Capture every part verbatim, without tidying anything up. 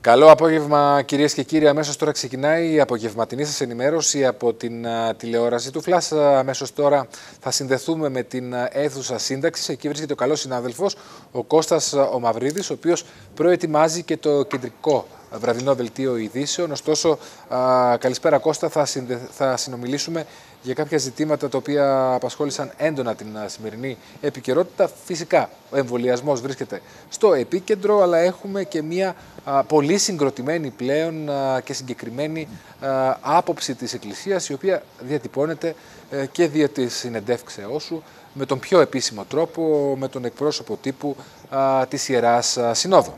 Καλό απόγευμα, κυρίες και κύριοι. Αμέσως τώρα ξεκινάει η απογευματινή σας ενημέρωση από την uh, τηλεόραση του Φλας. Uh, αμέσως τώρα θα συνδεθούμε με την uh, αίθουσα σύνταξης. Εκεί βρίσκεται ο καλός συνάδελφος, ο Κώστας uh, ο Μαυρίδης, ο οποίος προετοιμάζει και το κεντρικό βραδινό δελτίο ειδήσεων. Ωστόσο, uh, καλησπέρα Κώστα, θα, συνδε... θα συνομιλήσουμε για κάποια ζητήματα τα οποία απασχόλησαν έντονα την σημερινή επικαιρότητα. Φυσικά, ο εμβολιασμός βρίσκεται στο επίκεντρο, αλλά έχουμε και μια α, πολύ συγκροτημένη πλέον α, και συγκεκριμένη α, άποψη της Εκκλησίας, η οποία διατυπώνεται ε, και δια της συνεντεύξεώς σου με τον πιο επίσημο τρόπο, με τον εκπρόσωπο τύπου α, της Ιεράς Συνόδου.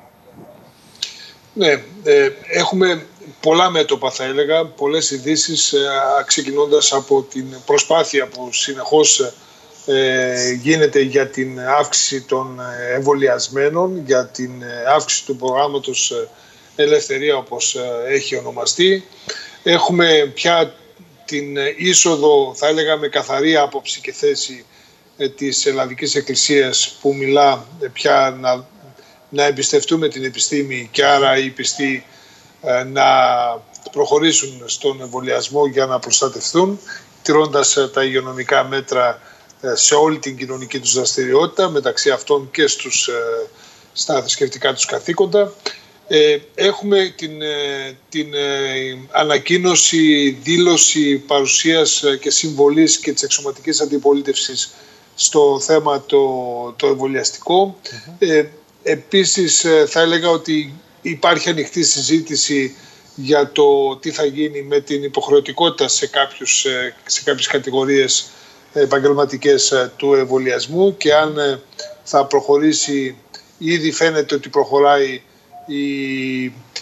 Ναι, ε, έχουμε πολλά μέτωπα, θα έλεγα, πολλές ειδήσεις, ε, ξεκινώντας από την προσπάθεια που συνεχώς ε, γίνεται για την αύξηση των εμβολιασμένων, για την αύξηση του προγράμματος Ελευθερία, όπως έχει ονομαστεί. Έχουμε πια την είσοδο, θα έλεγα, με καθαρή άποψη και θέση ε, της Ελλαδικής Εκκλησίας, που μιλά ε, πια να, να εμπιστευτούμε την επιστήμη και άρα οι πιστοί να προχωρήσουν στον εμβολιασμό για να προστατευτούν, τηρώντας τα υγειονομικά μέτρα σε όλη την κοινωνική τους δραστηριότητα, μεταξύ αυτών και στους, στα θρησκευτικά τους καθήκοντα. Έχουμε την, την ανακοίνωση, δήλωση παρουσίας και συμβολής και της εξωματικής αντιπολίτευσης στο θέμα το, το εμβολιαστικό. Mm-hmm. Ε, επίσης θα έλεγα ότι υπάρχει ανοιχτή συζήτηση για το τι θα γίνει με την υποχρεωτικότητα σε, κάποιους, σε κάποιες κατηγορίες επαγγελματικές του εμβολιασμού και αν θα προχωρήσει, ήδη φαίνεται ότι προχωράει η,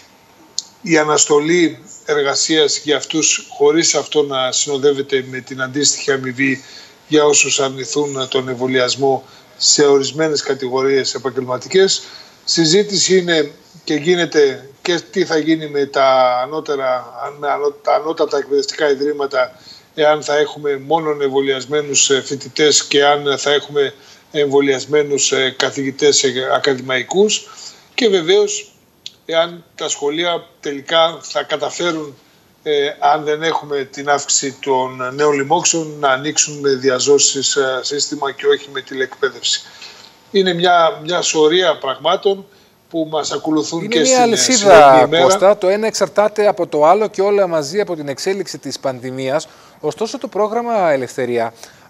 η αναστολή εργασίας για αυτούς, χωρίς αυτό να συνοδεύεται με την αντίστοιχη αμοιβή για όσους αρνηθούν τον εμβολιασμό σε ορισμένες κατηγορίες επαγγελματικές. Συζήτηση είναι και γίνεται και τι θα γίνει με τα ανώτερα, με τα ανώτατα εκπαιδευτικά ιδρύματα, εάν θα έχουμε μόνο εμβολιασμένους φοιτητές και αν θα έχουμε εμβολιασμένους καθηγητές ακαδημαϊκούς, και βεβαίως εάν τα σχολεία τελικά θα καταφέρουν, ε, αν δεν έχουμε την αύξηση των νέων λοιμόξεων, να ανοίξουν με διαζώσεις σύστημα και όχι με τηλεκπαίδευση. Είναι μια, μια σωρία πραγμάτων που μας ακολουθούν. Είναι και στην αλυσίδα, Κώστα. Το ένα εξαρτάται από το άλλο και όλα μαζί από την εξέλιξη της πανδημίας. Ωστόσο, το πρόγραμμα Ελευθερία,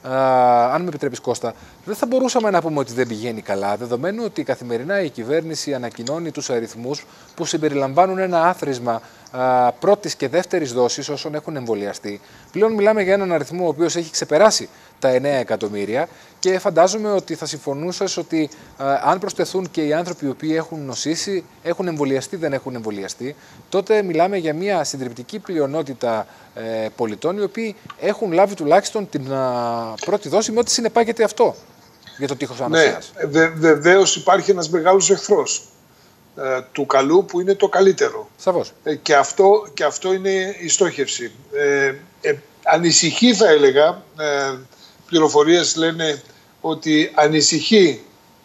α, αν με επιτρέπεις Κώστα, δεν θα μπορούσαμε να πούμε ότι δεν πηγαίνει καλά, δεδομένου ότι καθημερινά η κυβέρνηση ανακοινώνει τους αριθμούς που συμπεριλαμβάνουν ένα άθροισμα α, πρώτης και δεύτερης δόσης όσων έχουν εμβολιαστεί. Πλέον μιλάμε για έναν αριθμό ο οποίος έχει ξεπεράσει τα εννέα εκατομμύρια και φαντάζομαι ότι θα συμφωνούσες ότι α, αν προσθεθούν και οι άνθρωποι οι οποίοι έχουν νοσήσει, έχουν εμβολιαστεί, δεν έχουν εμβολιαστεί, τότε μιλάμε για μια συντριπτική πλειονότητα ε, πολιτών οι οποίοι έχουν λάβει τουλάχιστον την α, πρώτη δόση με ό,τι συνεπάγεται αυτό για το τείχος ανοσίας. Ναι, βε, βεβαίως υπάρχει ένας μεγάλος εχθρός ε, του καλού που είναι το καλύτερο. Σαφώς. Ε, και, αυτό, και αυτό είναι η στόχευση. Ε, ε, ανησυχεί, θα έλεγα, ε, πληροφορίες λένε ότι ανησυχεί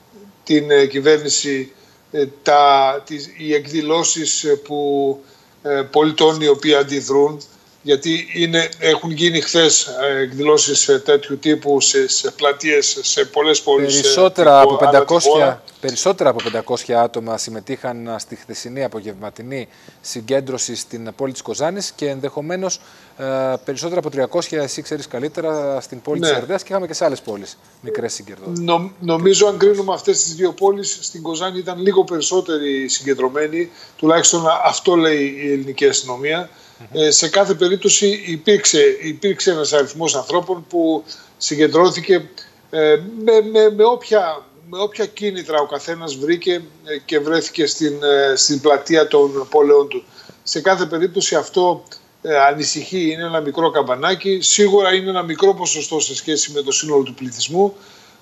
την ε, κυβέρνηση ε, τα, τις, οι εκδηλώσεις που ε, πολιτών οι οποίοι αντιδρούν, γιατί είναι, έχουν γίνει χθες εκδηλώσεις τέτοιου τύπου σε, σε πλατείες, σε πολλές πόλεις. Περισσότερα, από πεντακόσια, περισσότερα από πεντακόσια άτομα συμμετείχαν στη χθεσινή απογευματινή συγκέντρωση στην πόλη της Κοζάνης και ενδεχομένως ε, περισσότερα από τριακόσια, εσύ ξέρεις καλύτερα, στην πόλη, ναι, της Αρδέας, και είχαμε και σε άλλες πόλεις μικρές συγκεντρώσεις. Νο, νομίζω αν κρίνουμε αυτές τις δύο πόλεις, στην Κοζάνη ήταν λίγο περισσότεροι συγκεντρωμένοι, τουλάχιστον αυτό λέει η ελληνική αστυνομία. Ε, σε κάθε περίπτωση υπήρξε, υπήρξε ένας αριθμός ανθρώπων που συγκεντρώθηκε ε, με, με, με, όποια, με όποια κίνητρα ο καθένας βρήκε ε, και βρέθηκε στην, ε, στην πλατεία των πόλεων του. Σε κάθε περίπτωση αυτό ε, ανησυχεί, είναι ένα μικρό καμπανάκι, σίγουρα είναι ένα μικρό ποσοστό σε σχέση με το σύνολο του πληθυσμού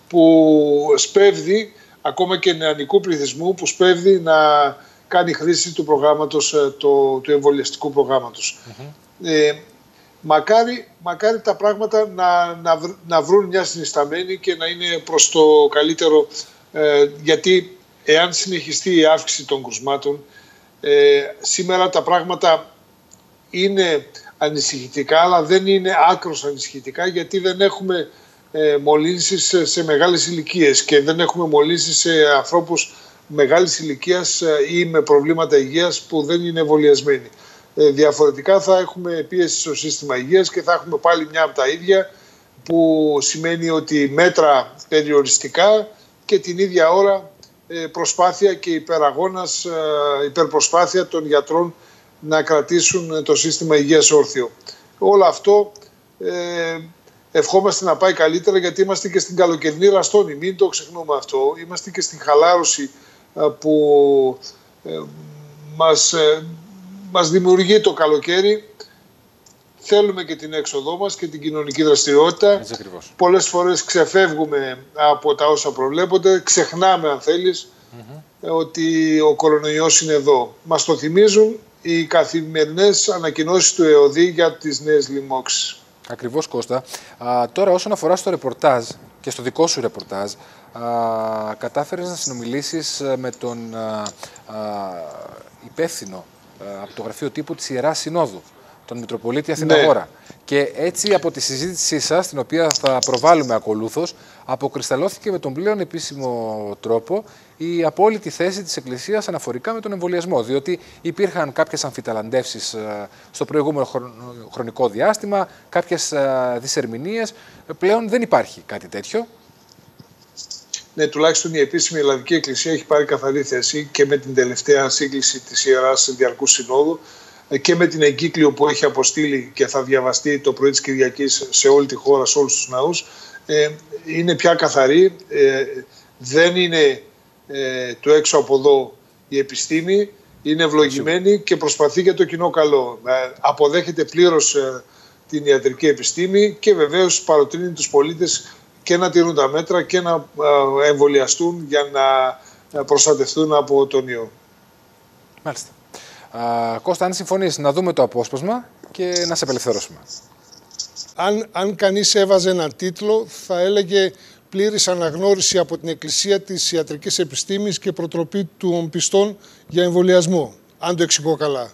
που σπέβδει, ακόμα και νεανικού πληθυσμού που σπέβδει να κάνει χρήση του προγράμματος, το, του εμβολιαστικού προγράμματος. Mm-hmm. Ε, μακάρι, μακάρι τα πράγματα να, να, να βρουν μια συνισταμένη και να είναι προς το καλύτερο, ε, γιατί εάν συνεχιστεί η αύξηση των κρουσμάτων, Ε, σήμερα τα πράγματα είναι ανησυχητικά, αλλά δεν είναι άκρως ανησυχητικά, γιατί δεν έχουμε ε, μολύνσεις σε, σε μεγάλες ηλικίες και δεν έχουμε μολύνσεις σε ανθρώπους μεγάλης ηλικίας ή με προβλήματα υγείας που δεν είναι εμβολιασμένοι. Ε, διαφορετικά θα έχουμε πίεση στο σύστημα υγείας και θα έχουμε πάλι μια από τα ίδια, που σημαίνει ότι μέτρα περιοριστικά και την ίδια ώρα ε, προσπάθεια και υπεραγώνας, ε, υπερπροσπάθεια των γιατρών να κρατήσουν το σύστημα υγείας όρθιο. Όλο αυτό ε, ευχόμαστε να πάει καλύτερα, γιατί είμαστε και στην καλοκαιρινή ραστόνη. Μην το ξεχνούμε αυτό. Είμαστε και στην χαλάρωση ε, που ε, μας, ε, μας δημιουργεί το καλοκαίρι. Θέλουμε και την έξοδό μας και την κοινωνική δραστηριότητα. Πολλές φορές ξεφεύγουμε από τα όσα προβλέπονται. Ξεχνάμε, αν θέλεις, mm-hmm. ότι ο κορονοϊός είναι εδώ. Μας το θυμίζουν οι καθημερινές ανακοινώσεις του ΕΟΔΗ για τις νέες λοιμώξεις. Ακριβώς, Κώστα. Α, τώρα, όσον αφορά στο ρεπορτάζ και στο δικό σου ρεπορτάζ, α, κατάφερες να συνομιλήσεις με τον α, α, υπεύθυνο α, από το Γραφείο Τύπου της Ιεράς Συνόδου, τον Μητροπολίτη Αθηναγόρα. Ναι. Και έτσι, από τη συζήτησή σας, την οποία θα προβάλλουμε ακολούθως, αποκρισταλώθηκε με τον πλέον επίσημο τρόπο η απόλυτη θέση της Εκκλησίας αναφορικά με τον εμβολιασμό. Διότι υπήρχαν κάποιες αμφιταλαντεύσεις στο προηγούμενο χρονικό διάστημα, κάποιες δυσερμηνίες. Πλέον δεν υπάρχει κάτι τέτοιο. Ναι, τουλάχιστον η επίσημη Ελλαδική Εκκλησία έχει πάρει καθαρή θέση και με την τελευταία σύγκληση της Ιεράς Διαρκούς Συνόδου και με την εγκύκλιο που έχει αποστείλει και θα διαβαστεί το πρωί της Κυριακής σε όλη τη χώρα, σε όλους τους ναούς. Ε, είναι πια καθαρή, ε, δεν είναι ε, του έξω από εδώ η επιστήμη, είναι ευλογημένη και προσπαθεί για το κοινό καλό. Ε, αποδέχεται πλήρως ε, την ιατρική επιστήμη και βεβαίως παροτρύνει τους πολίτες και να τηρούν τα μέτρα και να ε, εμβολιαστούν για να προστατευτούν από τον ιό. Μάλιστα. Α, Κώστα, αν συμφωνείς, να δούμε το απόσπασμα και να σε απελευθερώσουμε. Αν, αν κανείς έβαζε έναν τίτλο, θα έλεγε πλήρης αναγνώριση από την Εκκλησία της ιατρικής επιστήμης και προτροπή των πιστών για εμβολιασμό, αν το εξηγώ καλά.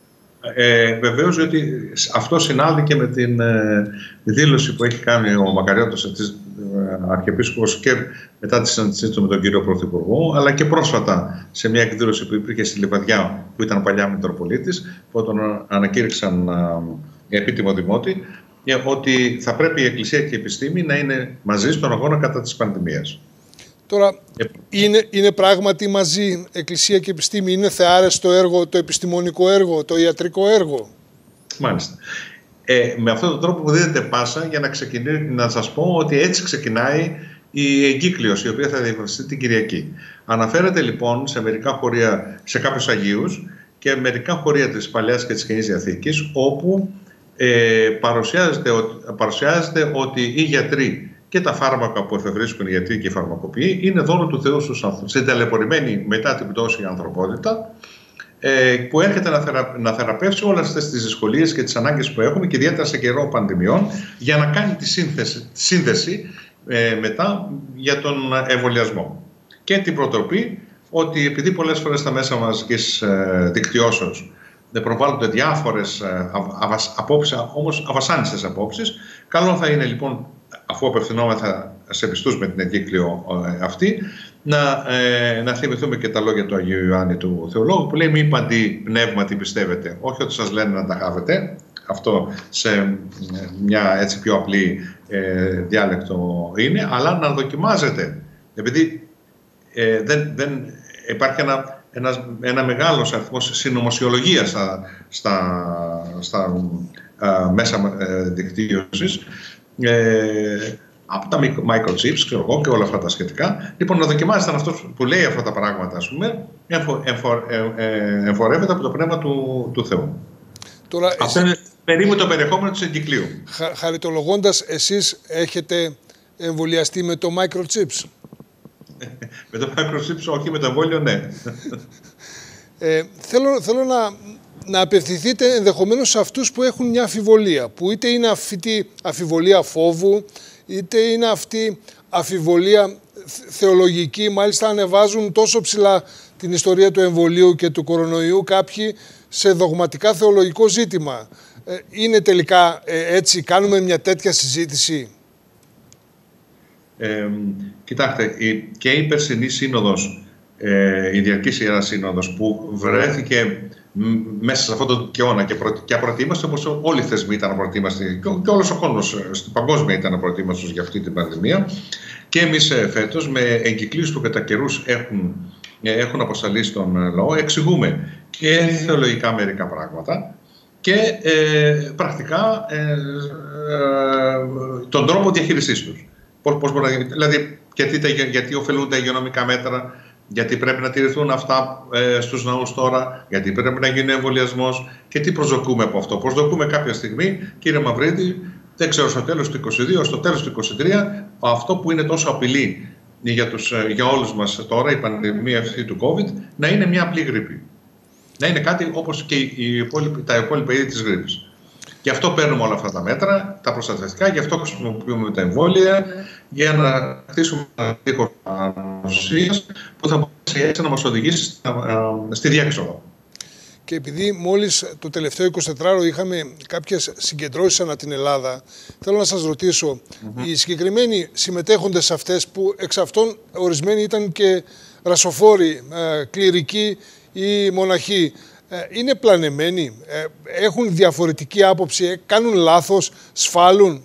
Ε, βεβαίως, ότι αυτό συνάδει και με την ε, δήλωση που έχει κάνει ο Μακαριώτος ε, Αρχιεπίσκοπος και μετά τη συνάντησή του με τον κύριο Πρωθυπουργό, αλλά και πρόσφατα σε μια εκδήλωση που υπήρχε στη Λιβαδιά, που ήταν παλιά Μητροπολίτης, που τον ανακήρυξαν ε, επίτιμο δημότη, ότι θα πρέπει η Εκκλησία και η επιστήμη να είναι μαζί στον αγώνα κατά της πανδημίας. Τώρα, ε, είναι, είναι πράγματι μαζί Εκκλησία και επιστήμη, είναι θεάρεστο έργο, το επιστημονικό έργο, το ιατρικό έργο. Μάλιστα. Ε, με αυτόν τον τρόπο που δίνετε πάσα για να, να σας πω ότι έτσι ξεκινάει η εγκύκλειος, η οποία θα διαβαστεί την Κυριακή. Αναφέρεται λοιπόν σε μερικά χωρία, σε κάποιους Αγίους και μερικά χωρία της Παλαιάς και της Καινής Διαθήκης, όπου ε, παρουσιάζεται, παρουσιάζεται ότι οι γιατροί και τα φάρμακα που εφευρίσκουν οι γιατροί και οι φαρμακοποιοί είναι δώρο του Θεού στους ανθρώπους. Σε ταλαιπωρημένη μετά την πτώση η ανθρωπότητα, ε, που έρχεται να, θερα, να θεραπεύσει όλες αυτές τις δυσκολίες και τις ανάγκες που έχουμε, και ιδιαίτερα σε καιρό πανδημιών, για να κάνει τη σύνθεση, τη σύνδεση ε, μετά για τον εμβολιασμό. Και την προτροπή ότι επειδή πολλές φορές στα μέσα μαζικής ε, δικτυώσεως προβάλλονται διάφορες ε, απόψεις, όμως αβασάνιστες απόψεις, καλό θα είναι λοιπόν, αφού απευθυνόμεθα σε πιστούς με την εγκύκλιο ε, αυτή, να, ε, να θυμηθούμε και τα λόγια του Αγίου Ιωάννη του Θεολόγου, που λέει μη παντί πνεύμα τι πιστεύετε, όχι ότι σας λένε να τα χάβετε, αυτό σε μια έτσι πιο απλή ε, διάλεκτο είναι, αλλά να δοκιμάζετε, επειδή ε, δεν, δεν υπάρχει ένα, ένα, ένα μεγάλος αριθμός συνωμοσιολογίας στα, στα, στα α, μέσα ε, δικτύωσης, ε, από τα microchips, ξέρω εγώ, και όλα αυτά τα σχετικά. Λοιπόν, να δοκιμάζετε αυτός που λέει αυτά τα πράγματα, ας πούμε, εμφο, εμφο, ε, ε, εμφορεύεται από το πνεύμα του, του Θεού. Τώρα, αυτό εσύ... είναι περίπου το περιεχόμενο της εγκυκλίου. Χα, χαριτολογώντας, εσείς έχετε εμβολιαστεί με το microchips? Με το microchips όχι, με το εμβόλιο ναι. ε, θέλω θέλω να, να απευθυνθείτε ενδεχομένως σε αυτούς που έχουν μια αμφιβολία, που είτε είναι αυτή αμφιβολία φόβου, είτε είναι αυτή αμφιβολία θεολογική, μάλιστα ανεβάζουν τόσο ψηλά την ιστορία του εμβολίου και του κορονοϊού, κάποιοι σε δογματικά θεολογικό ζήτημα. Είναι τελικά έτσι, κάνουμε μια τέτοια συζήτηση? Ε, κοιτάξτε, η, και η περσινή σύνοδος, ε, η Διαρκής Ιεράς Σύνοδος, που βρέθηκε μέσα σε αυτόν τον αιώνα και, προ, και απροετοίμαστοι, όπως όλοι οι θεσμοί ήταν απροετοίμαστοι και, και όλος ο κόσμος στην παγκόσμια ήταν απροετοίμαστος για αυτή την πανδημία, και εμείς φέτος με εγκυκλίους που κατά καιρούς έχουν, έχουν αποσταλεί στον λαό, εξηγούμε και θεολογικά μερικά πράγματα και ε, πρακτικά ε, ε, τον τρόπο διαχείρισής τους. Πώς, πώς μπορεί να, δηλαδή, γιατί, γιατί ωφελούν τα υγειονομικά μέτρα, γιατί πρέπει να τηρηθούν αυτά ε, στους ναούς τώρα, γιατί πρέπει να γίνει εμβολιασμός και τι προσδοκούμε από αυτό. Προσδοκούμε κάποια στιγμή, κύριε Μαυρίδη, δεν ξέρω, στο τέλος του είκοσι δύο, στο τέλος του είκοσι τρία, αυτό που είναι τόσο απειλή για, τους, για όλους μας τώρα, η πανδημία αυτή του COVID, να είναι μια απλή γρίπη. Να είναι κάτι όπως και οι υπόλοιποι, τα υπόλοιπα είδη της γρίπης. Γι' αυτό παίρνουμε όλα αυτά τα μέτρα, τα προστατευτικά, γι' αυτό χρησιμοποιούμε τα εμβόλια, για να χτίσουμε ένα τείχος ανοσίας που θα μπορέσει έτσι να μας οδηγήσει στη διέξοδο. Και επειδή μόλις το τελευταίο εικοσιτετράωρο είχαμε κάποιες συγκεντρώσεις ανά την Ελλάδα, θέλω να σας ρωτήσω, mm-hmm. οι συγκεκριμένοι συμμετέχοντες σε αυτές, που εξ αυτών ορισμένοι ήταν και ρασοφόροι, κληρικοί ή μοναχοί, είναι πλανεμένοι, έχουν διαφορετική άποψη, κάνουν λάθος, σφάλουν?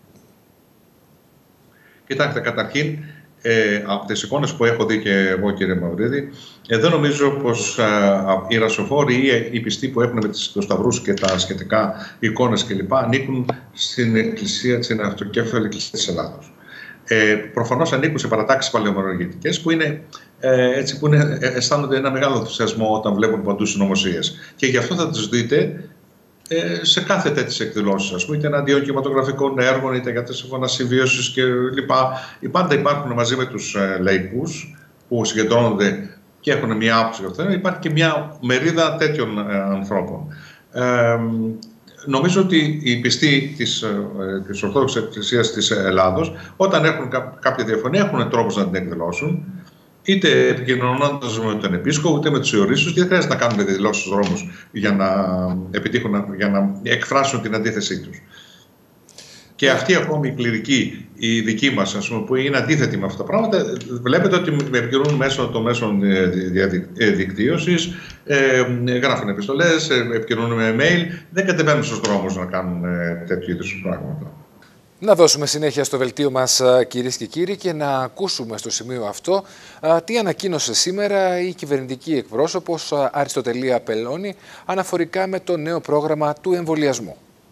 Κοιτάξτε, καταρχήν, ε, από τις εικόνες που έχω δει και εγώ, κύριε Μαυρίδη, ε, δεν νομίζω πως ε, οι ρασοφόροι ή οι πιστοί που έχουν με τους σταυρούς και τα σχετικά εικόνες κλπ. Ανήκουν στην εκκλησία, στην αυτοκέφαλη εκκλησία της Ελλάδος. Ε, προφανώς ανήκουν σε παρατάξεις παλαιομερολογητικές που, είναι, ε, έτσι, που είναι, ε, αισθάνονται ένα μεγάλο ενθουσιασμό όταν βλέπουν παντού συνωμοσίες. Και γι' αυτό θα τις δείτε ε, σε κάθε τέτοιες εκδηλώσεις, ας πούμε, είτε εναντίον κινηματογραφικών έργων, είτε για τα σύμφωνα συμβίωσης κλπ. Πάντα υπάρχουν μαζί με τους ε, λαϊκούς που συγκεντρώνονται και έχουν μια άποψη για αυτό. Υπάρχει και μια μερίδα τέτοιων ε, ανθρώπων. Ε, Νομίζω ότι οι πιστοί της, της Ορθόδοξης Εκκλησίας της Ελλάδος, όταν έχουν κάποια διαφωνία, έχουν τρόπους να την εκδηλώσουν, είτε επικοινωνώντας με τον επίσκοπο, είτε με τους ιερείς, και δεν χρειάζεται να κάνουν διαδηλώσεις στους δρόμους για να επιτύχουν, για να εκφράσουν την αντίθεσή τους. Και αυτοί ακόμη οι κληρικοί, οι δικοί μας, ας πούμε, που είναι αντίθετοι με αυτά τα πράγματα, βλέπετε ότι με επικοινωνούν μέσω των μέσων δικτύωσης, ε, γράφουν επιστολές, επικοινωνούν με email, δεν κατεβαίνουν στους δρόμους να κάνουν ε, τέτοιου είδους πράγματα. Να δώσουμε συνέχεια στο βελτίο μας, κυρίες και κύριοι, και να ακούσουμε στο σημείο αυτό τι ανακοίνωσε σήμερα η κυβερνητική εκπρόσωπος Αριστοτελία Πελώνη αναφορικά με το νέο πρόγραμμα του εμβολιασμού.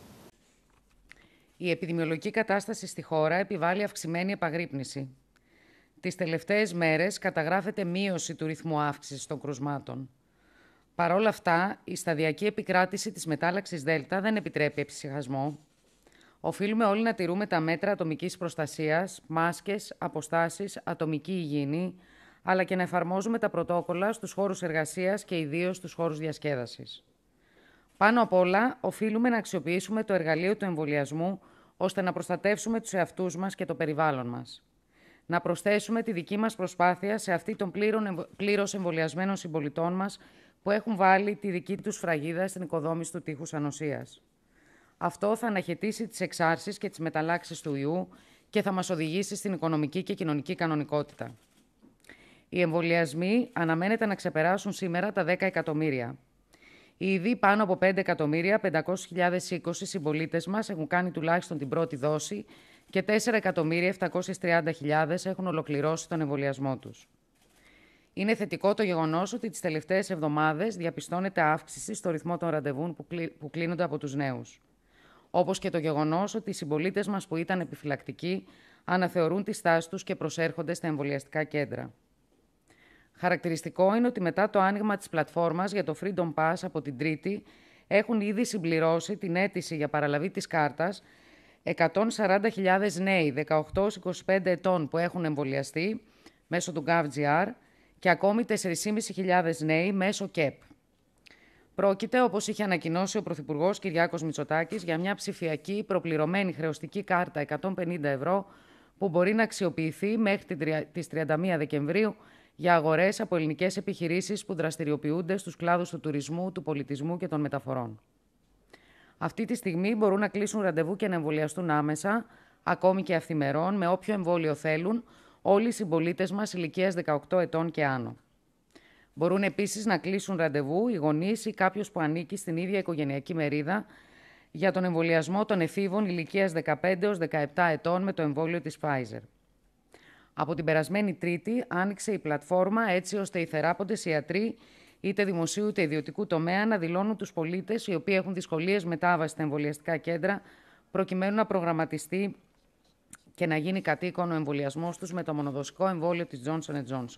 Η επιδημιολογική κατάσταση στη χώρα επιβάλλει αυξημένη επαγρύπνηση. Τις τελευταίες μέρες καταγράφεται μείωση του ρυθμού αύξησης των κρουσμάτων. Παρ' όλα αυτά, η σταδιακή επικράτηση της μετάλλαξης Δέλτα δεν επιτρέπει εψυχασμό. Οφείλουμε όλοι να τηρούμε τα μέτρα ατομικής προστασίας, μάσκες, αποστάσεις, ατομική υγιεινή, αλλά και να εφαρμόζουμε τα πρωτόκολλα στους χώρους εργασίας και ιδίως στους χώρους διασκέδασης. Πάνω απ' όλα, οφείλουμε να αξιοποιήσουμε το εργαλείο του εμβολιασμού, ώστε να προστατεύσουμε τους εαυτούς μας και το περιβάλλον μας. Να προσθέσουμε τη δική μας προσπάθεια σε αυτή των πλήρως εμβολιασμένων συμπολιτών μας, που έχουν βάλει τη δική τους φραγίδα στην οικοδόμηση του τείχους ανοσίας. Αυτό θα αναχαιτήσει τις εξάρσεις και τις μεταλλάξεις του ιού και θα μας οδηγήσει στην οικονομική και κοινωνική κανονικότητα. Οι εμβολιασμοί αναμένεται να ξεπεράσουν σήμερα τα δέκα εκατομμύρια. Ήδη πάνω από πέντε εκατομμύρια πεντακόσιες χιλιάδες είκοσι συμπολίτες μας έχουν κάνει τουλάχιστον την πρώτη δόση και τέσσερα εκατομμύρια επτακόσιες τριάντα χιλιάδες έχουν ολοκληρώσει τον εμβολιασμό τους. Είναι θετικό το γεγονός ότι τις τελευταίες εβδομάδες διαπιστώνεται αύξηση στο ρυθμό των ραντεβούν που κλείνονται από τους νέους. Όπως και το γεγονός ότι οι συμπολίτες μας που ήταν επιφυλακτικοί αναθεωρούν τη στάση τους και προσέρχονται στα εμβολιαστικά κέντρα. Χαρακτηριστικό είναι ότι μετά το άνοιγμα της πλατφόρμας για το Freedom Pass από την Τρίτη έχουν ήδη συμπληρώσει την αίτηση για παραλαβή της κάρτας εκατόν σαράντα χιλιάδες νέοι δεκαοκτώ έως είκοσι πέντε ετών που έχουν εμβολιαστεί μέσω του GovGR και ακόμη τέσσερις χιλιάδες πεντακόσιοι νέοι μέσω ΚΕΠ. Πρόκειται, όπως είχε ανακοινώσει ο Πρωθυπουργός Κυριάκος Μητσοτάκης, για μια ψηφιακή προπληρωμένη χρεωστική κάρτα εκατόν πενήντα ευρώ που μπορεί να αξιοποιηθεί μέχρι τις τριάντα μία Δεκεμβρίου για αγορές από ελληνικές επιχειρήσεις που δραστηριοποιούνται στους κλάδους του τουρισμού, του πολιτισμού και των μεταφορών. Αυτή τη στιγμή μπορούν να κλείσουν ραντεβού και να εμβολιαστούν άμεσα, ακόμη και αυθημερών, με όποιο εμβόλιο θέλουν, όλοι οι συμπολίτες μας ηλικίας δεκαοκτώ ετών και άνω. Μπορούν επίσης να κλείσουν ραντεβού οι γονείς ή κάποιος που ανήκει στην ίδια οικογενειακή μερίδα για τον εμβολιασμό των εφήβων ηλικίας δεκαπέντε έως δεκαεπτά ετών με το εμβόλιο της Pfizer. Από την περασμένη Τρίτη άνοιξε η πλατφόρμα έτσι ώστε οι θεράποντες ιατροί είτε δημοσίου είτε ιδιωτικού τομέα να δηλώνουν τους πολίτες οι οποίοι έχουν δυσκολίες μετάβασης στα εμβολιαστικά κέντρα προκειμένου να προγραμματιστεί και να γίνει κατοίκον ο εμβολιασμός τους με το μονοδοσικό εμβόλιο της Johnson εντ Johnson.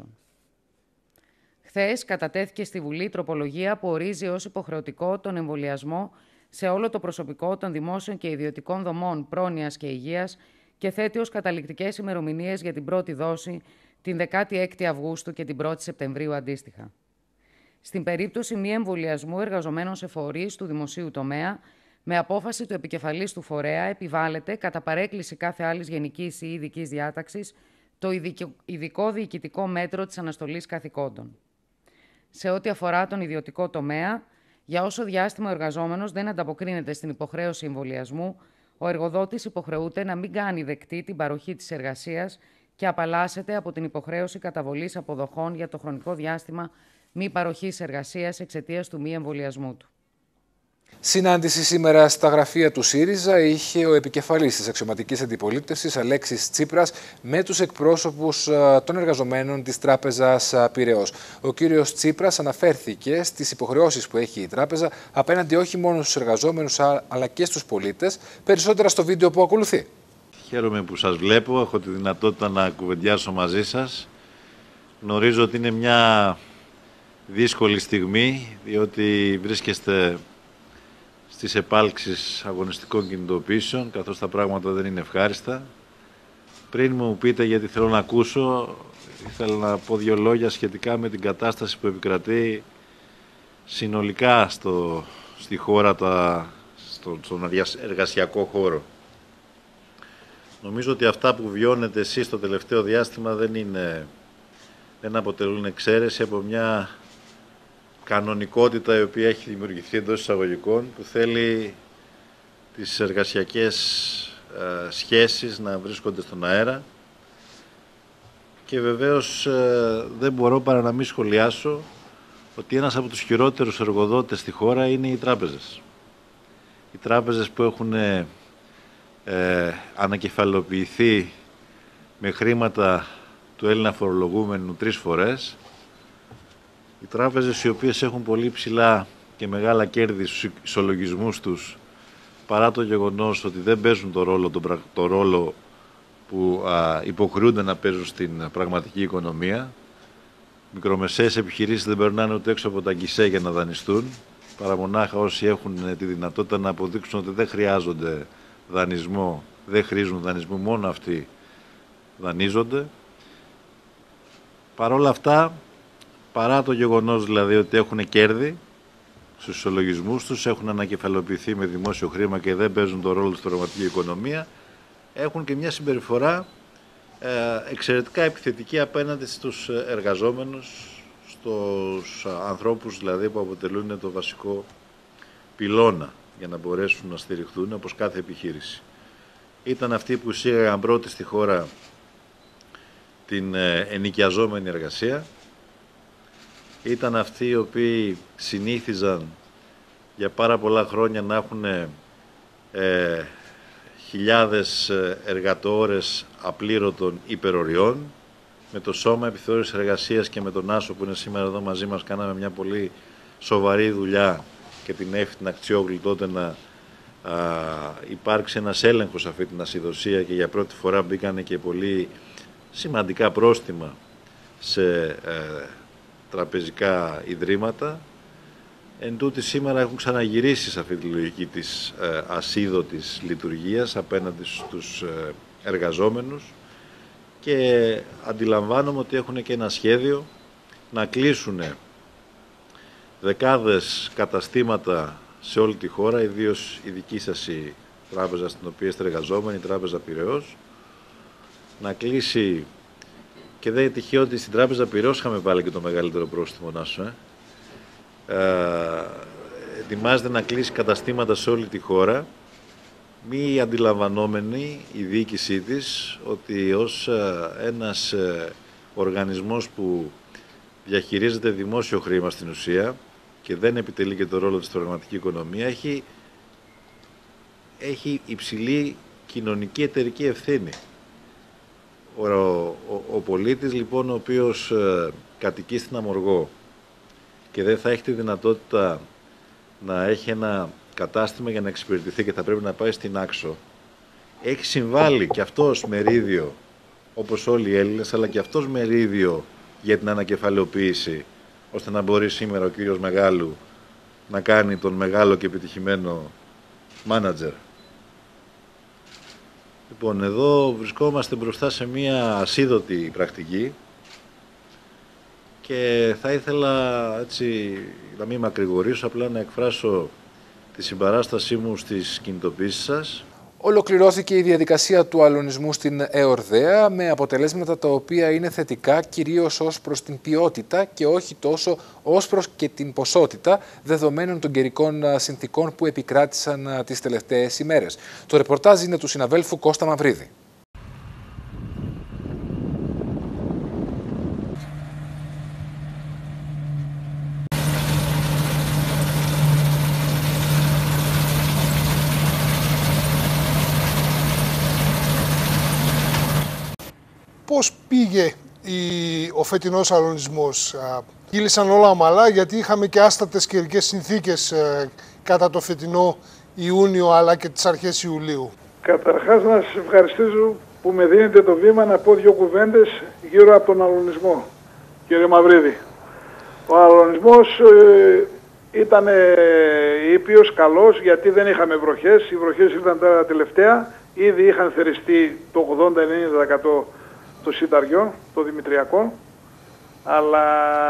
Χθες κατατέθηκε στη Βουλή τροπολογία που ορίζει ως υποχρεωτικό τον εμβολιασμό σε όλο το προσωπικό των δημόσιων και ιδιωτικών δομών πρόνοιας και υγείας και θέτει ως καταληκτικές ημερομηνίες για την πρώτη δόση την δεκάτη έκτη Αυγούστου και την πρώτη Σεπτεμβρίου αντίστοιχα. Στην περίπτωση μη εμβολιασμού εργαζομένων σε φορείς του δημοσίου τομέα, με απόφαση του επικεφαλής του φορέα επιβάλλεται, κατά παρέκκληση κάθε άλλης γενικής ή ειδικής διάταξης, το ειδικό διοικητικό μέτρο της αναστολής καθηκόντων. Σε ό,τι αφορά τον ιδιωτικό τομέα, για όσο διάστημα ο εργαζόμενος δεν ανταποκρίνεται στην υποχρέωση εμβολιασμού, ο εργοδότης υποχρεούται να μην κάνει δεκτή την παροχή της εργασίας και απαλλάσσεται από την υποχρέωση καταβολής αποδοχών για το χρονικό διάστημα μη παροχής εργασίας εξαιτίας του μη εμβολιασμού του. Συνάντηση σήμερα στα γραφεία του ΣΥΡΙΖΑ είχε ο επικεφαλής της αξιωματικής αντιπολίτευσης Αλέξης Τσίπρας με τους εκπρόσωπους των εργαζομένων της Τράπεζας Πειραιώς. Ο κύριος Τσίπρας αναφέρθηκε στις υποχρεώσεις που έχει η τράπεζα απέναντι όχι μόνο στους εργαζόμενους αλλά και στους πολίτες, περισσότερα στο βίντεο που ακολουθεί. Χαίρομαι που σας βλέπω, έχω τη δυνατότητα να κουβεντιάσω μαζί σας. Γνωρίζω ότι είναι μια δύσκολη στιγμή, διότι βρίσκεστε στις επάλξεις αγωνιστικών κινητοποιήσεων, καθώς τα πράγματα δεν είναι ευχάριστα. Πριν μου πείτε, γιατί θέλω να ακούσω, ήθελα να πω δύο λόγια σχετικά με την κατάσταση που επικρατεί συνολικά στο, στη χώρα, τα, στο, στον εργασιακό χώρο. Νομίζω ότι αυτά που βιώνετε εσείς το τελευταίο διάστημα δεν, είναι, δεν αποτελούν εξαίρεση από μια κανονικότητα η οποία έχει δημιουργηθεί εντός εισαγωγικών, που θέλει τις εργασιακές ε, σχέσεις να βρίσκονται στον αέρα και βεβαίως ε, δεν μπορώ παρά να μην σχολιάσω ότι ένας από τους χειρότερους εργοδότες στη χώρα είναι οι τράπεζες. Οι τράπεζες που έχουν ε, ανακεφαλοποιηθεί με χρήματα του Έλληνα φορολογούμενου τρεις φορές, οι τράπεζες οι οποίες έχουν πολύ ψηλά και μεγάλα κέρδη στους ισολογισμούς τους, παρά το γεγονός ότι δεν παίζουν το ρόλο, το, το ρόλο που α, υποχρεούνται να παίζουν στην πραγματική οικονομία. Μικρομεσαίες επιχειρήσεις δεν περνάνε ούτε έξω από τα γκισέ για να δανειστούν, παρά μονάχα όσοι έχουν τη δυνατότητα να αποδείξουν ότι δεν χρειάζονται δανεισμό, δεν χρήζουν δανεισμό, μόνο αυτοί δανείζονται. Παρ' όλα αυτά, παρά το γεγονός δηλαδή ότι έχουν κέρδη στους ισολογισμούς τους, έχουν ανακεφαλοποιηθεί με δημόσιο χρήμα και δεν παίζουν τον ρόλο στην πραγματική οικονομία, έχουν και μια συμπεριφορά ε, εξαιρετικά επιθετική απέναντι στους εργαζόμενους, στους ανθρώπους δηλαδή που αποτελούν το βασικό πυλώνα για να μπορέσουν να στηριχθούν όπως κάθε επιχείρηση. Ήταν αυτοί που εισήγαγαν πρώτοι στη χώρα την ε, ενοικιαζόμενη εργασία. Ήταν αυτοί οι οποίοι συνήθιζαν για πάρα πολλά χρόνια να έχουν ε, χιλιάδες εργατόρες απλήρωτων υπεροριών. Με το Σώμα Επιθεώρησης Εργασίας και με τον Άσο που είναι σήμερα εδώ μαζί μας κάναμε μια πολύ σοβαρή δουλειά και την έφτιανα Αξιόγλου τότε να α, υπάρξει ένας έλεγχος αυτή την ασυδοσία και για πρώτη φορά μπήκανε και πολύ σημαντικά πρόστιμα σε ε, τραπεζικά ιδρύματα. Εν τούτη σήμερα έχουν ξαναγυρίσει σε αυτή τη λογική της ε, ασίδωτης λειτουργίας απέναντι στους ε, εργαζόμενους και αντιλαμβάνομαι ότι έχουν και ένα σχέδιο να κλείσουν δεκάδες καταστήματα σε όλη τη χώρα, ιδίως η δική σας η τράπεζα στην οποία είστε εργαζόμενοι, η Τράπεζα Πειραιώς, να κλείσει και δεν είναι τυχαίο ότι στην Τράπεζα Πειραιώς είχαμε βάλει και το μεγαλύτερο πρόστιμο, Νάσο. Ε. Ε, ετοιμάζεται να κλείσει καταστήματα σε όλη τη χώρα, μη αντιλαμβανόμενη η διοίκησή της ότι ως ένας οργανισμός που διαχειρίζεται δημόσιο χρήμα στην ουσία και δεν επιτελεί και το ρόλο της στην πραγματική οικονομία, έχει, έχει υψηλή κοινωνική εταιρική ευθύνη. Ο, ο, ο πολίτης λοιπόν, ο οποίος ε, κατοικεί στην Αμοργό και δεν θα έχει τη δυνατότητα να έχει ένα κατάστημα για να εξυπηρετηθεί και θα πρέπει να πάει στην Άξο, έχει συμβάλει και αυτός μερίδιο, όπως όλοι οι Έλληνες, αλλά και αυτός μερίδιο για την ανακεφαλαιοποίηση, ώστε να μπορεί σήμερα ο κύριος Μεγάλου να κάνει τον μεγάλο και επιτυχημένο μάνατζερ. Λοιπόν, εδώ βρισκόμαστε μπροστά σε μία ασίδωτη πρακτική και θα ήθελα έτσι να μην μακρηγορήσω, απλά να εκφράσω τη συμπαράστασή μου στις κινητοποίησεις σας. Ολοκληρώθηκε η διαδικασία του αλωνισμού στην ΕΟΡΔΕΑ με αποτελέσματα τα οποία είναι θετικά κυρίως ως προς την ποιότητα και όχι τόσο ως προς και την ποσότητα δεδομένων των καιρικών συνθηκών που επικράτησαν τις τελευταίες ημέρες. Το ρεπορτάζ είναι του συναδέλφου Κώστα Μαυρίδη. Πώς πήγε η, ο φετινός αλωνισμός? Κύλησαν όλα ομαλά, γιατί είχαμε και άστατες καιρικές συνθήκες ε, κατά το φετινό Ιούνιο αλλά και τις αρχές Ιουλίου. Καταρχάς να σας ευχαριστήσω που με δίνετε το βήμα να πω δύο κουβέντες γύρω από τον αλωνισμό, κύριε Μαυρίδη. Ο αλωνισμός ε, ήταν ε, ήπιος, καλός, γιατί δεν είχαμε βροχές. Οι βροχές ήταν τώρα τελευταία, ήδη είχαν θεριστεί το ογδόντα με ενενήντα τοις εκατό το σιταριό, το δημητριακό, αλλά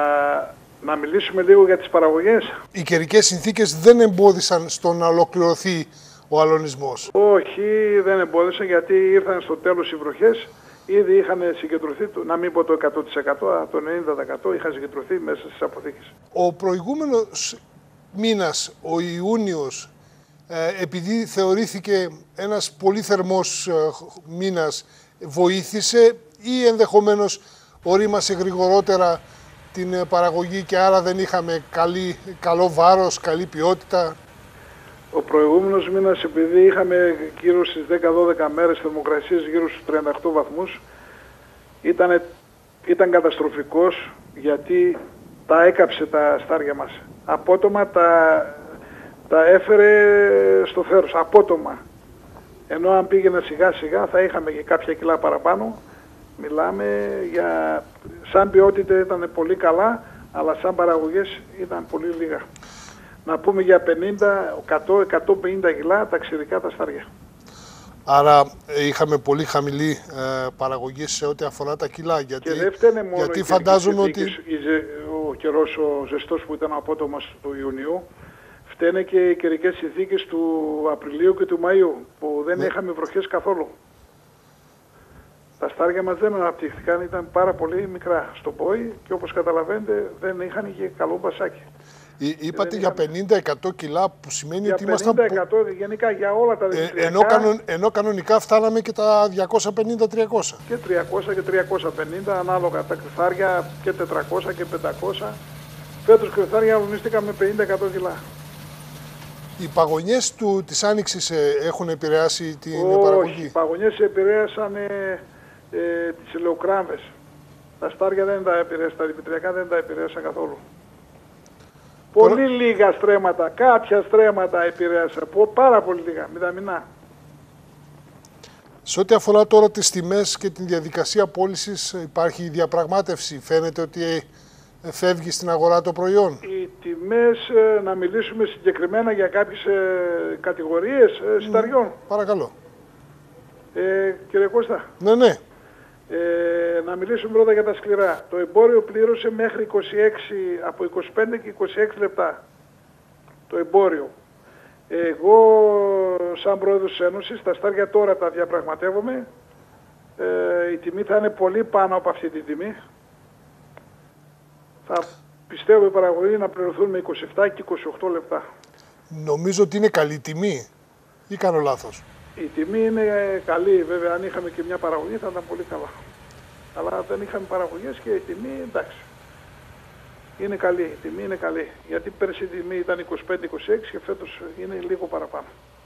να μιλήσουμε λίγο για τις παραγωγές. Οι καιρικές συνθήκες δεν εμπόδισαν στο να ολοκληρωθεί ο αλωνισμός. Όχι, δεν εμπόδισαν, γιατί ήρθαν στο τέλος οι βροχές, ήδη είχαν συγκεντρωθεί, να μην πω το εκατό τοις εκατό, το ενενήντα τοις εκατό είχαν συγκεντρωθεί μέσα στις αποθήκες. Ο προηγούμενος μήνας, ο Ιούνιος, επειδή θεωρήθηκε ένας πολύ θερμός μήνας, βοήθησε ή ενδεχομένως ορίμασε γρηγορότερα την παραγωγή και άρα δεν είχαμε καλή, καλό βάρος, καλή ποιότητα? Ο προηγούμενος μήνας, επειδή είχαμε γύρω στις δέκα δώδεκα μέρες θερμοκρασίες γύρω στους τριάντα οκτώ βαθμούς, ήταν, ήταν καταστροφικός, γιατί τα έκαψε τα στάρια μας. Απότομα τα, τα έφερε στο θέρος, απότομα. Ενώ αν πήγαινε σιγά σιγά θα είχαμε και κάποια κιλά παραπάνω. Μιλάμε για... σαν ποιότητα ήταν πολύ καλά, αλλά σαν παραγωγές ήταν πολύ λίγα. Να πούμε για πενήντα, εκατό, εκατόν πενήντα κιλά τα ξηρικά τα στάρια. Άρα είχαμε πολύ χαμηλή ε, παραγωγή σε ό,τι αφορά τα κιλά. Γιατί, και δεν φταίνε μόνο γιατί φαντάζομαι ότι... ο καιρός ο ζεστός που ήταν απότομος του Ιουνίου, φταίνε και οι καιρικές συνθήκες του Απριλίου και του Μαΐου, που δεν ναι. είχαμε βροχές καθόλου. Τα στάρια μας δεν αναπτύχθηκαν, ήταν πάρα πολύ μικρά στο πόη και όπως καταλαβαίνετε δεν είχαν και καλό μπασάκι. Εί, είπατε για είχαμε... πενήντα εκατό κιλά, που σημαίνει για ότι ήμασταν... πενήντα εκατό γενικά για όλα τα δημητριακά. Ε, ενώ, κανον, ενώ κανονικά φτάναμε και τα διακόσια πενήντα τριακόσια. Και τριακόσια και τριακόσια πενήντα ανάλογα, τα κρυθάρια και τετρακόσια και πεντακόσια. Φέτος κρυθάρια αγωνίστηκαν με πενήντα εκατό κιλά. Οι παγωνιές του, της Άνοιξης ε, έχουν επηρεάσει την Όχι, παραγωγή? Οι παγωνιές επηρέασαν ε, ε, τις ελαιοκράμβες. Τα στάρια δεν τα επηρέασαν, τα δημητριακά δεν τα επηρέασαν καθόλου. Πολύ Τώρα... λίγα στρέμματα, κάποια στρέμματα επηρέασαν, πάρα πολύ λίγα, μηδαμινά. Σε ό,τι αφορά τώρα τις τιμές και την διαδικασία πώλησης, υπάρχει διαπραγμάτευση? Φαίνεται ότι φεύγει στην αγορά το προϊόν? Οι τιμές, να μιλήσουμε συγκεκριμένα για κάποιες κατηγορίες σιταριών. Mm, παρακαλώ. Ε, κύριε Κώστα. Ναι, ναι. Ε, να μιλήσουμε πρώτα για τα σκληρά. Το εμπόριο πλήρωσε μέχρι είκοσι έξι, από είκοσι πέντε και είκοσι έξι λεπτά. Το εμπόριο. Εγώ, σαν πρόεδρος της Ένωσης, τα στάρια τώρα τα διαπραγματεύομαι Ε, η τιμή θα είναι πολύ πάνω από αυτή τη τιμή. Θα πιστεύω οι παραγωγοί να πληρωθούν με είκοσι επτά και είκοσι οκτώ λεπτά. Νομίζω ότι είναι καλή τιμή ή κάνω λάθος? Η τιμή είναι καλή, βέβαια αν είχαμε και μια παραγωγή θα ήταν πολύ καλά. Αλλά δεν είχαμε παραγωγές και η τιμή εντάξει. Είναι καλή, η τιμή είναι καλή. Γιατί πέρσι η τιμή ήταν είκοσι πέντε είκοσι έξι και φέτος είναι λίγο παραπάνω.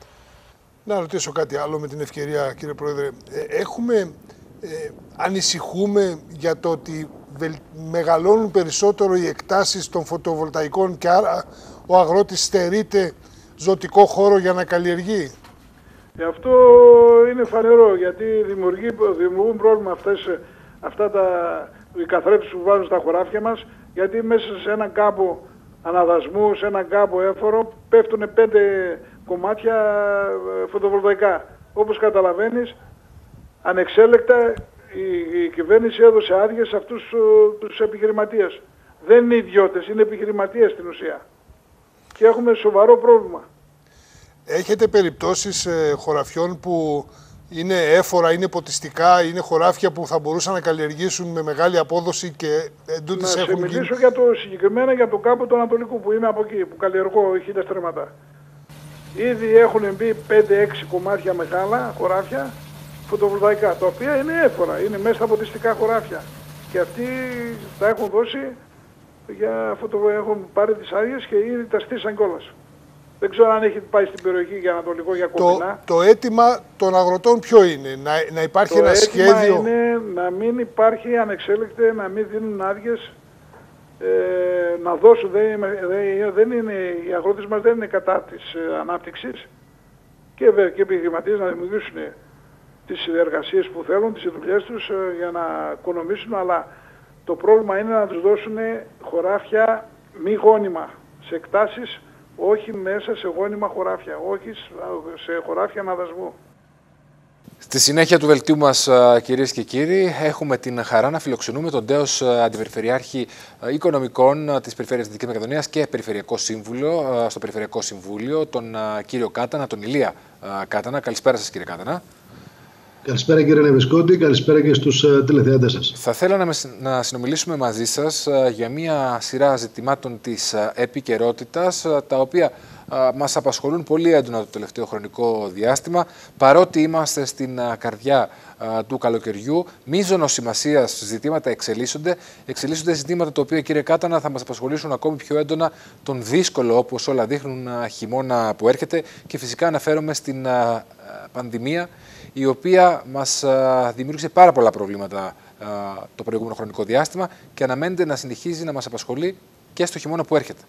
Να ρωτήσω κάτι άλλο με την ευκαιρία, κύριε Πρόεδρε. Έχουμε, ε, ανησυχούμε για το ότι βελ, μεγαλώνουν περισσότερο οι εκτάσεις των φωτοβολταϊκών και άρα ο αγρότης στερείται ζωτικό χώρο για να καλλιεργεί. Ε, αυτό είναι φανερό, γιατί δημιουργούν πρόβλημα αυτές, αυτά τα, οι καθρέφτες που βάζουν στα χωράφια μας, γιατί μέσα σε έναν κάμπο αναδασμού, σε έναν κάμπο έφορο, πέφτουν πέντε κομμάτια φωτοβολταϊκά. Όπως καταλαβαίνεις, ανεξέλεκτα η, η κυβέρνηση έδωσε άδειες σε αυτούς τους επιχειρηματίες. Δεν είναι ιδιώτες, είναι επιχειρηματίες στην ουσία. Και έχουμε σοβαρό πρόβλημα. Έχετε περιπτώσεις ε, χωραφιών που είναι έφορα, είναι ποτιστικά, είναι χωράφια που θα μπορούσαν να καλλιεργήσουν με μεγάλη απόδοση και εντούτοις έχουν γίνει? Να σε μιλήσω για το, συγκεκριμένα για το κάμπο του Ανατολικού που είμαι από εκεί, που καλλιεργώ χίλια στρέμματα. Ήδη έχουν μπει πέντε έξι κομμάτια μεγάλα χωράφια φωτοβολταϊκά, τα οποία είναι έφορα, είναι μέσα στα ποτιστικά χωράφια. Και αυτοί τα έχουν δώσει, για φωτο... έχουν πάρει τις άδειες και ήδη τα στήσαν κιόλας. Δεν ξέρω αν έχει πάει στην περιοχή για Ανατολικό, για Κοπινά. Το, το αίτημα των αγροτών ποιο είναι? Να, να υπάρχει το ένα σχέδιο? Το αίτημα είναι να μην υπάρχει ανεξέλεκτε, να μην δίνουν άδειες, ε, να δώσουν. Δεν, δεν, δεν είναι, οι αγρότες μας δεν είναι κατά της ε, ανάπτυξης και, και επιχειρηματίες να δημιουργήσουν τις εργασίες που θέλουν, τις δουλειές τους ε, για να οικονομήσουν, αλλά το πρόβλημα είναι να τους δώσουν χωράφια μη γόνιμα, σε εκτάσεις, όχι μέσα σε γόνιμα χωράφια, όχι σε χωράφια αναδασμού. Στη συνέχεια του δελτίου μας, κυρίες και κύριοι, έχουμε την χαρά να φιλοξενούμε τον τέος Αντιπεριφερειάρχη Οικονομικών της Περιφέρειας Δυτικής Μακεδονίας και Περιφερειακό Σύμβουλο στο Περιφερειακό Συμβούλιο, τον κύριο Κάτανα, τον Ηλία Κάτανα. Καλησπέρα σας, κύριε Κάτανα. Καλησπέρα, κύριε Νεβεσκότη, καλησπέρα και στους uh, τηλεθεατές σας. Θα θέλαμε να, να συνομιλήσουμε μαζί σας uh, για μία σειρά ζητημάτων της uh, επικαιρότητας, uh, τα οποία uh, μας απασχολούν πολύ έντονα το τελευταίο χρονικό διάστημα, παρότι είμαστε στην uh, καρδιά uh, του καλοκαιριού. Μείζωνος σημασίας ζητήματα εξελίσσονται. Εξελίσσονται ζητήματα τα οποία, κύριε Κάτανα, θα μας απασχολήσουν ακόμη πιο έντονα τον δύσκολο, όπως όλα δείχνουν, uh, χειμώνα που έρχεται, και φυσικά αναφέρομαι στην uh, πανδημία, η οποία μας α, δημιούργησε πάρα πολλά προβλήματα α, το προηγούμενο χρονικό διάστημα και αναμένεται να συνεχίζει να μας απασχολεί και στο χειμώνα που έρχεται.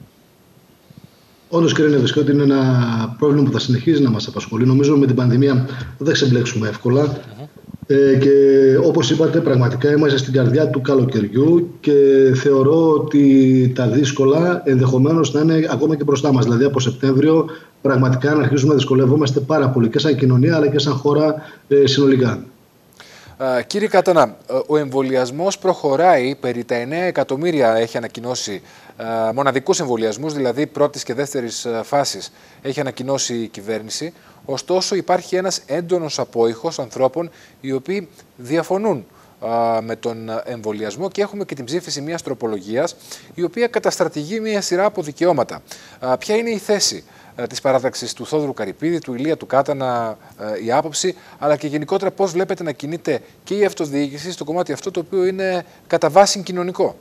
Όντως, κύριε Νεβεσκότη, είναι ένα πρόβλημα που θα συνεχίζει να μας απασχολεί. Νομίζω με την πανδημία δεν ξεμπλέξουμε εύκολα. Mm-hmm. ε, και όπως είπατε, πραγματικά είμαστε στην καρδιά του καλοκαιριού και θεωρώ ότι τα δύσκολα ενδεχομένως να είναι ακόμα και μπροστά μας. Δηλαδή από Σεπτέμβριο πραγματικά να αρχίζουμε να δυσκολευόμαστε πάρα πολύ και σαν κοινωνία αλλά και σαν χώρα ε, συνολικά. Uh, κύριε Κάτανα, ο εμβολιασμός προχωράει. Περί τα εννέα εκατομμύρια έχει ανακοινώσει uh, μοναδικούς εμβολιασμούς, δηλαδή πρώτης και δεύτερης uh, φάσης έχει ανακοινώσει η κυβέρνηση. Ωστόσο υπάρχει ένας έντονος απόϊχος ανθρώπων οι οποίοι διαφωνούν uh, με τον εμβολιασμό και έχουμε και την ψήφιση μιας τροπολογίας η οποία καταστρατηγεί μια σειρά από δικαιώματα. Uh, ποια είναι η θέση της παράταξης του Θόδωρου Καρυπίδη, του Ηλία του Κάτανα, η άποψη, αλλά και γενικότερα πώς βλέπετε να κινείται και η αυτοδιοίκηση στο κομμάτι αυτό το οποίο είναι κατά βάση κοινωνικό?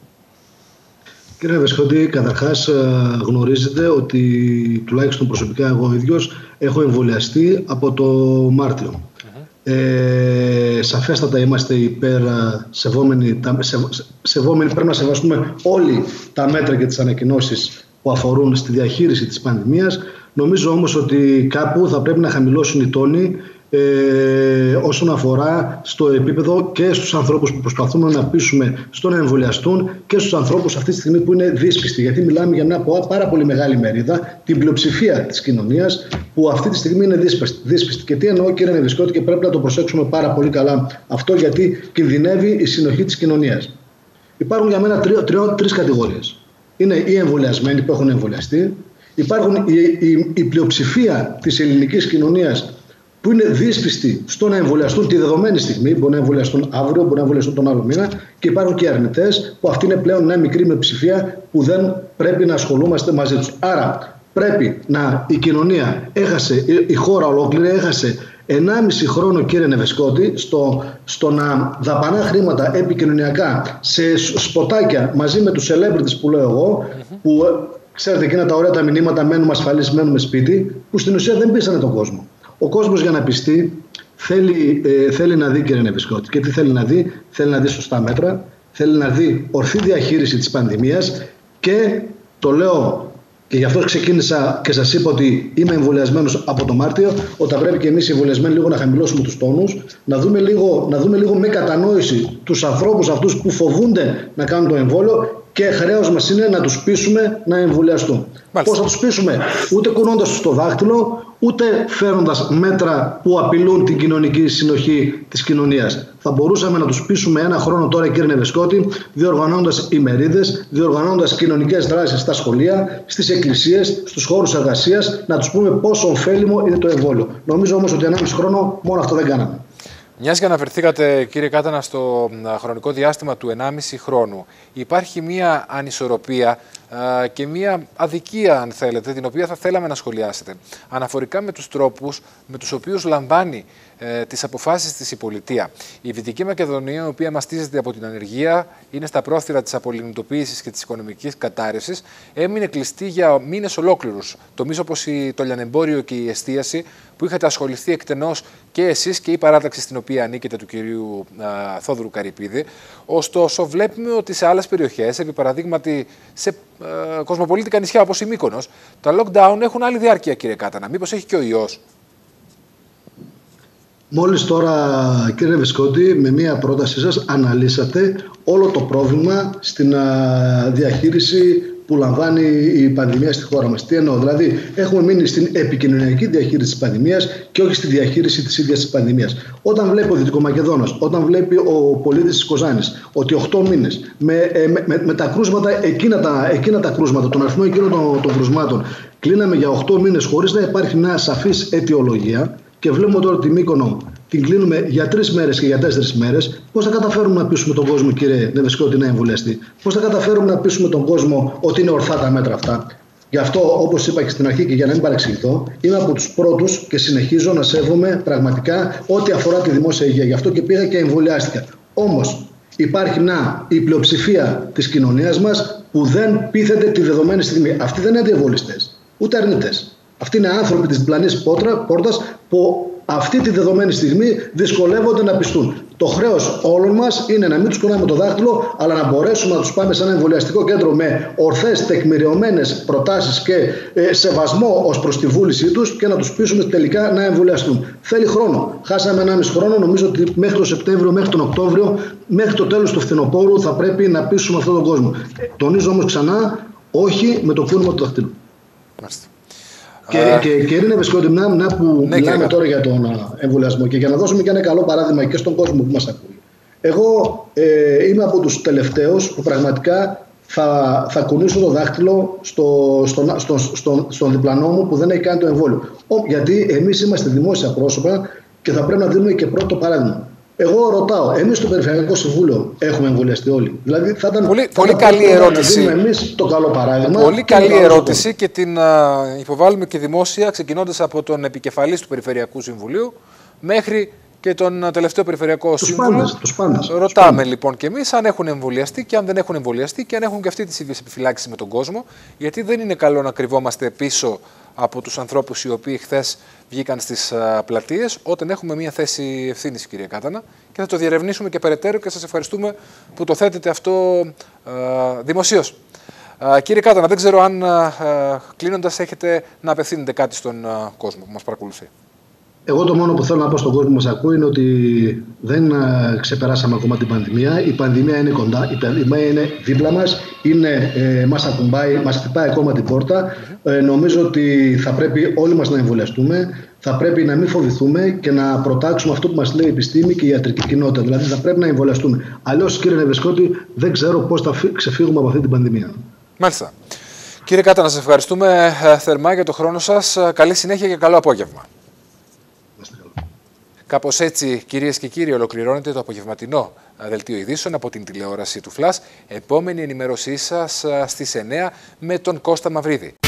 Κύριε Βεσχόντη, καταρχάς γνωρίζετε ότι τουλάχιστον προσωπικά εγώ ίδιος έχω εμβολιαστεί από το Μάρτιο. Mm-hmm. Ε, σαφέστατα είμαστε υπέρ σεβόμενοι, σε, σεβόμενοι, πρέπει να σεβαστούμε όλοι τα μέτρα και τις ανακοινώσεις που αφορούν στη διαχείριση της πανδημίας. Νομίζω όμως ότι κάπου θα πρέπει να χαμηλώσουν οι τόνοι ε, όσον αφορά στο επίπεδο και στους ανθρώπους που προσπαθούμε να πείσουμε στο να εμβολιαστούν και στους ανθρώπους αυτή τη στιγμή που είναι δύσπιστοι. Γιατί μιλάμε για μια πάρα πολύ μεγάλη μερίδα, την πλειοψηφία της κοινωνίας, που αυτή τη στιγμή είναι δύσπιστη. Και τι εννοώ, κύριε Νεβεσκότη, και πρέπει να το προσέξουμε πάρα πολύ καλά αυτό, γιατί κινδυνεύει η συνοχή της κοινωνίας. Υπάρχουν για μένα τρεις κατηγορίες. Είναι οι εμβολιασμένοι που έχουν εμβολιαστεί, υπάρχουν η, η, η πλειοψηφία της ελληνικής κοινωνίας που είναι δύσπιστοι στο να εμβολιαστούν τη δεδομένη στιγμή, μπορεί να εμβολιαστούν αύριο, μπορεί να εμβολιαστούν τον άλλο μήνα, και υπάρχουν και αρνητές που αυτοί είναι πλέον μια μικρή μειοψηφία που δεν πρέπει να ασχολούμαστε μαζί τους. Άρα πρέπει να η κοινωνία έχασε, η χώρα ολόκληρη έχασε ενάμιση χρόνο, κύριε Νεβεσκότη, στο, στο να δαπανά χρήματα επικοινωνιακά σε σποτάκια μαζί με τους celebrities που λέω εγώ, mm-hmm. που ξέρετε εκείνα τα ωραία τα μηνύματα μένουμε ασφαλείς, μένουμε σπίτι, που στην ουσία δεν πείσανε τον κόσμο. Ο κόσμος για να πιστεί θέλει, ε, θέλει να δει, κύριε Νεβεσκότη. Και τι θέλει να δει? Θέλει να δει σωστά μέτρα, θέλει να δει ορθή διαχείριση της πανδημίας, και το λέω και γι' αυτό ξεκίνησα και σας είπα ότι είμαι εμβολιασμένος από το Μάρτιο, όταν πρέπει και εμείς οι εμβολιασμένοι λίγο να χαμηλώσουμε τους τόνους, να δούμε λίγο, να δούμε λίγο με κατανόηση τους ανθρώπους αυτούς που φοβούνται να κάνουν το εμβόλιο, και χρέος μας είναι να τους πείσουμε να εμβολιαστούν. Πώς θα τους πείσουμε? Ούτε κουνώντας τους το δάχτυλο, ούτε φέροντας μέτρα που απειλούν την κοινωνική συνοχή της κοινωνίας. Θα μπορούσαμε να τους πείσουμε ένα χρόνο τώρα, κύριε Νεβεσκότη, διοργανώνοντας ημερίδες, διοργανώνοντας κοινωνικές δράσεις στα σχολεία, στις εκκλησίες, στους χώρους εργασίας, να τους πούμε πόσο ωφέλιμο είναι το εμβόλιο. Νομίζω όμως ότι ενάμιση χρόνο μόνο αυτό δεν κάναμε. Μιας και αναφερθήκατε, κύριε Κάτανα, στο χρονικό διάστημα του ενάμιση χρόνου, υπάρχει μία ανισορροπία α, και μία αδικία, αν θέλετε, την οποία θα θέλαμε να σχολιάσετε, αναφορικά με τους τρόπους με τους οποίους λαμβάνει ε, τις αποφάσεις της η πολιτεία. Η Δυτική Μακεδονία, η οποία μαστίζεται από την ανεργία, είναι στα πρόθυρα της απολιγνητοποίησης και της οικονομικής κατάρρευσης, έμεινε κλειστή για μήνες ολόκληρους. Τομείς όπως το λιανεμπόριο και η εστίαση, που είχατε ασχοληθεί εκτενώς και εσείς και η παράταξη στην οποία ανήκετε του κυρίου α, Θόδωρου Καρυπίδη. Ωστόσο, βλέπουμε ότι σε άλλες περιοχές, επί παραδείγματι σε α, κοσμοπολίτικα νησιά όπως η Μύκονος, τα lockdown έχουν άλλη διάρκεια, κύριε Κάτανα. Μήπως έχει και ο ιός? Μόλις τώρα, κύριε Νεβεσκότη, με μία πρότασή σας αναλύσατε όλο το πρόβλημα στην α, διαχείριση που λαμβάνει η πανδημία στη χώρα μας. Τι εννοώ? Δηλαδή, έχουμε μείνει στην επικοινωνιακή διαχείριση της πανδημίας και όχι στη διαχείριση της ίδιας της πανδημίας. Όταν βλέπει ο Δυτικομακεδόνας, όταν βλέπει ο πολίτης της Κοζάνης ότι οκτώ μήνες με, με, με, με τα κρούσματα, εκείνα τα, εκείνα τα κρούσματα, τον αριθμό εκείνων των, των κρούσματων, κλείναμε για οκτώ μήνες χωρίς να υπάρχει μια σαφής αιτιολογία, και βλέπουμε τώρα τη Μύκονο την κλείνουμε για τρεις μέρες και για τέσσερις μέρες, πώς θα καταφέρουμε να πείσουμε τον κόσμο, κύριε Νεβεσκότη, να εμβολιαστεί? Πώς θα καταφέρουμε να πείσουμε τον κόσμο ότι είναι ορθά τα μέτρα αυτά? Γι' αυτό, όπως είπα και στην αρχή και για να μην παρεξηγηθώ, είμαι από τους πρώτους και συνεχίζω να σέβομαι πραγματικά ό,τι αφορά τη δημόσια υγεία. Γι' αυτό και πήγα και εμβολιάστηκα. Όμως, υπάρχει μια η πλειοψηφία της κοινωνίας μας που δεν πείθεται τη δεδομένη στιγμή. Αυτοί δεν είναι αντιεμβολιστές, ούτε αρνητές. Αυτοί είναι άνθρωποι της διπλανής πόρτας που αυτή τη δεδομένη στιγμή δυσκολεύονται να πιστούν. Το χρέος όλων μας είναι να μην τους κουνάμε το δάχτυλο, αλλά να μπορέσουμε να τους πάμε σε ένα εμβολιαστικό κέντρο με ορθές, τεκμηριωμένες προτάσεις και ε, σεβασμό ως προς τη βούλησή τους, και να τους πείσουμε τελικά να εμβολιαστούν. Θέλει χρόνο. Χάσαμε ενάμιση χρόνο. Νομίζω ότι μέχρι τον Σεπτέμβριο, μέχρι τον Οκτώβριο, μέχρι το τέλος του φθινοπόρου θα πρέπει να πείσουμε αυτόν τον κόσμο. Ε, τονίζω όμως ξανά, όχι με το κούνημα του δαχτύλου. Μάλιστα. Και, και κύριε Νεβεσκότη, μια, μια που ναι, μιλάμε τώρα για τον εμβολιασμό, και για να δώσουμε και ένα καλό παράδειγμα και στον κόσμο που μας ακούει. Εγώ ε, είμαι από τους τελευταίους που πραγματικά θα, θα κουνήσω το δάχτυλο στο, στο, στο, στο, στον διπλανό μου που δεν έχει κάνει το εμβόλιο. Ο, γιατί εμείς είμαστε δημόσια πρόσωπα και θα πρέπει να δίνουμε και πρώτο παράδειγμα. Εγώ ρωτάω, εμείς στο Περιφερειακό Συμβούλιο έχουμε εμβολιαστεί όλοι? Δηλαδή θα ήταν πολύ, πολύ καλή ερώτηση. Να εμείς το καλό παράδειγμα. Πολύ καλή ερώτηση και την α, υποβάλλουμε και δημόσια, ξεκινώντας από τον επικεφαλής του Περιφερειακού Συμβουλίου μέχρι και τον τελευταίο Περιφερειακό τους Σύμβουλο. Πάντες, τους πάντες, Ρωτάμε τους πάντες. λοιπόν και εμείς αν έχουν εμβολιαστεί και αν δεν έχουν εμβολιαστεί και αν έχουν και αυτοί τις ίδιες επιφυλάξεις με τον κόσμο, γιατί δεν είναι καλό να κρυβόμαστε πίσω από τους ανθρώπους οι οποίοι χθες βγήκαν στις πλατείες, όταν έχουμε μια θέση ευθύνης, κύριε Κάτανα, και θα το διερευνήσουμε και περαιτέρω, και σας ευχαριστούμε που το θέτετε αυτό α, δημοσίως. Α, κύριε Κάτανα, δεν ξέρω αν α, κλείνοντας έχετε να απευθύνετε κάτι στον α, κόσμο που μας παρακολουθεί. Εγώ το μόνο που θέλω να πω στον κόσμο που μας ακούει είναι ότι δεν ξεπεράσαμε ακόμα την πανδημία. Η πανδημία είναι κοντά, η πανδημία είναι δίπλα μας, είναι, ε, μας ακουμπάει, μας χτυπάει ακόμα την πόρτα. Ε, νομίζω ότι θα πρέπει όλοι μας να εμβολιαστούμε, θα πρέπει να μην φοβηθούμε και να προτάξουμε αυτό που μας λέει η επιστήμη και η ιατρική κοινότητα. Δηλαδή θα πρέπει να εμβολιαστούμε. Αλλιώς, κύριε Νεβεσκότη, δεν ξέρω πώς θα ξεφύγουμε από αυτή την πανδημία. Μάλιστα. Κύριε Κάτανα, σας ευχαριστούμε θερμά για το χρόνο σας. Καλή συνέχεια και καλό απόγευμα. Κάπως έτσι, κυρίες και κύριοι, ολοκληρώνεται το απογευματινό δελτίο ειδήσεων από την τηλεόραση του Φλας. Επόμενη ενημέρωσή σας στις εννιά με τον Κώστα Μαυρίδη.